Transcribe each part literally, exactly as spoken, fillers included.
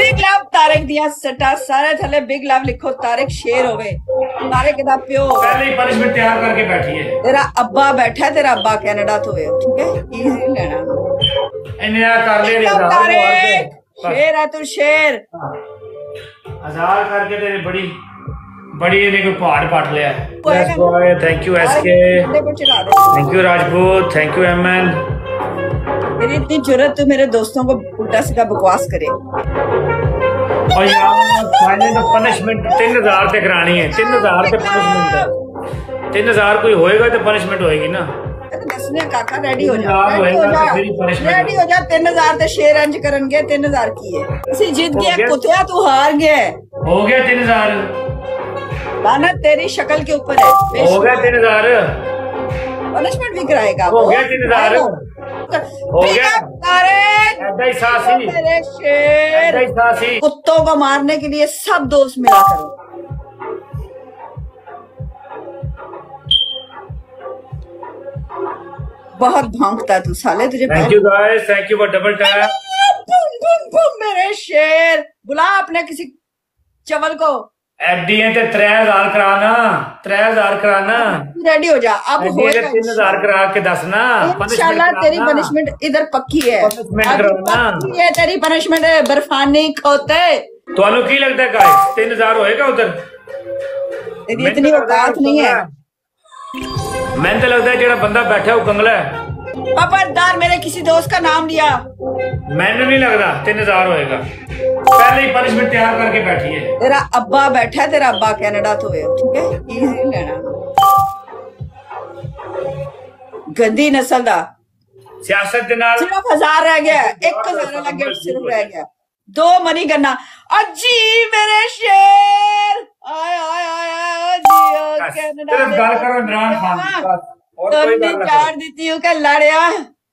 Big love तारक दिया सटा सारे थले बिग लव लिखो तारक शेर होवे तारक दा प्यो पहले ही पनिशमेंट तैयार करके बैठी है। तेरा अब्बा बैठा है, तेरा अब्बा कनाडा तो है, ठीक है, इजी लेना इन्हें कर ले तारक शेर है तू शेर। हजार करके तेरे बड़ी बड़ी इन्हें कोई पहाड़ पाट लिया है। Thank you SK, thank you Rajput, thank you MN. मेरी इतनी जरूरत तू मेरे दोस्तों को उल्टा सीधा बकवास करे। और यार फाइनल तो पनिशमेंट तीन हजार तक करानी है। तीन हजार पे पनिशमेंट है। तीन हजार कोई होएगा तो पनिशमेंट होएगी ना। दसने काका रेडी हो जा, रेडी हो जा। तीन हजार ते शेर अंज करनगे। तीन हजार की है इसी जीत गया कुत्तिया, तू हार गया। हो गया तीन हजार। लानत तेरी शक्ल के ऊपर है। हो गया तीन हजार। पनिशमेंट भी कराएगा। हो गया तीन हजार। हो गया तारक सासी, मेरे शेर। सासी कुत्तों को मारने के लिए सब दोस्त मिला करो। बहुत भौंकता तू साले, तुझे thank you guys, thank you for double tap. Boom boom boom मेरे शेर। बुला अपने किसी चवल को। एफडी है ते त्रै हजार कराना, त्रै हजार कराना। रेडी हो जा अब। होएगा तीन हजार करा के दस ना। इंशाल्लाह तेरी पनिशमेंट इधर पक्की है। पनिशमेंट ये तेरी पनिशमेंट है बर्फानी खोते। ਤੁਹਾਨੂੰ ਕੀ लगता है गाइस तीन हजार होएगा उधर? तेरी इतनी औकात नहीं है। मैं तो लगता है जेड़ा बंदा बैठा वो कंगला है। खबरदार मेरे किसी दोस्त का नाम लिया। मैंने नहीं लगता तीन हजार होएगा। पहले ही पनिशमेंट तैयार करके बैठी है। तेरा अब्बा बैठा है, तेरा अब्बा कनाडा तो है, ठीक है, इजी लेना। गंदी नस्ल दा सियासत दे नाल सिर्फ हजार रह गया। एक हजार लग गया, सिर्फ रह गया दो मनी गन्ना। अजी मेरे शेर। आय आय आय आय जी कनाडा। सिर्फ गल करो इमरान खान की बस, और कोई गल ना चार देती हूँ के लड़या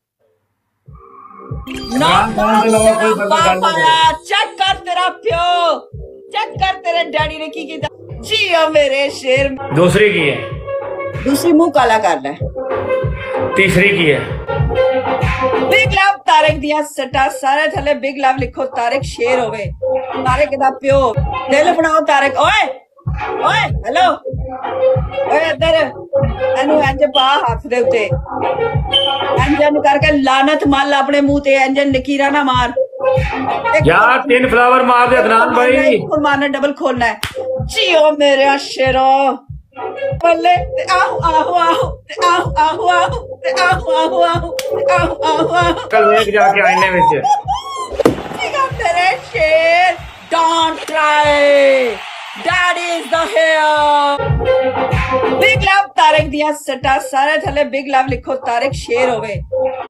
चेक कर तेरा प्यो, चेक कर तेरे डैडी ने की की जी ओ मेरे शेर। दूसरी की है, दूसरी मुंह काला कर ले। तीसरी की है बिग लव तारक दिया सटा सारे थले बिग लव लिखो तारक शेर होवे तारक दा प्यो। दिल बनाओ तारक। ओए ओए हेलो ओए इधर एनु इंज पा हाथ दे उते इंजन करके लानत माल अपने मुंह ते। इंजन नकीरा ना मार यार। तीन फ्लावर मार दे अदनान भाई। मारना डबल खोलना है जी ओ मेरे शेरो। बल्ले आहो आहो आहो आहो आहो आहो आहो आहो आहो आहो आहो कल लेके जाके आईने विच तेरे शेर। Don't try, dad is the here. Big love तारक दिया सटा सारे थले बिग लव लिखो तारक शेर होवे।